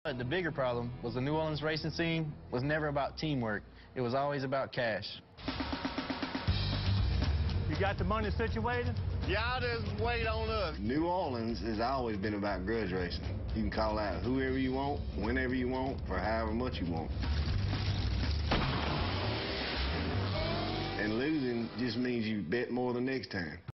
But the bigger problem was the New Orleans racing scene was never about teamwork. It was always about cash. You got the money situated? Y'all just wait on us. New Orleans has always been about grudge racing. You can call out whoever you want, whenever you want, for however much you want. And losing just means you bet more the next time.